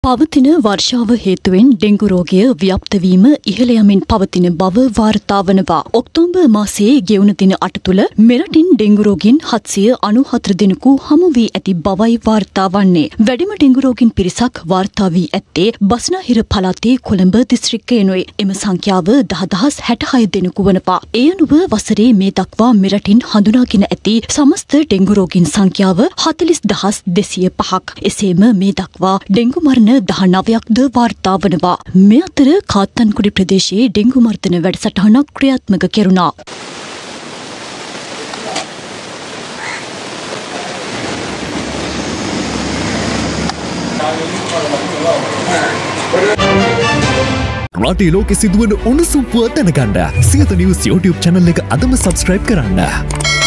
පවතින වර්ෂාව හේතුවෙන් ඩෙංගු රෝගය ව්‍යාප්ත වීම ඉහළ යමින් පවතින බව වාර්තා වනවා. ඔක්තෝබර් මාසයේ ගෙවුන දින 8 තුළ මෙරටින් ඩෙංගු රෝගීන් 794 දෙනෙකු හමු වී ඇති බවයි වාර්තා වන්නේ. වැඩිම ඩෙංගු රෝගීන් පිරිසක් වාර්තා වී ඇත්තේ බස්නාහිර පළාතේ කොළඹ දිස්ත්‍රික්කයෙනුයි. එම සංඛ්‍යාව 10,066 දෙනෙකු වනවා. ඒ අනුව වසරේ මේ දක්වා මෙරටින් හඳුනාගෙන ඇති සමස්ත ඩෙංගු රෝගීන් සංඛ්‍යාව 40,205ක්. එසේම මේ දක්වා ඩෙංගු මරණ 19ක්ද වාර්තා වනවා. මේ අතර කාත්තන්කුඩි ප්‍රදේශයේ ඩෙංගු මර්ධන වැඩසටහනක් ක්‍රියාත්මක කෙරුණා. රටේ ලෝකෙ සිදුවන උණුසුම් පුවත් දැනගන්න සියත නිවුස් YouTube channel එක අදම subscribe කරන්න.